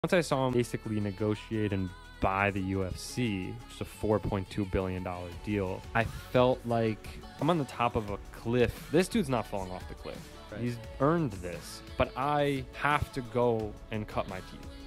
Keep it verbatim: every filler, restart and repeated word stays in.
Once I saw him basically negotiate and buy the U F C, which is a four point two billion dollars deal, I felt like I'm on the top of a cliff. This dude's not falling off the cliff. Right. He's earned this, but I have to go and cut my teeth.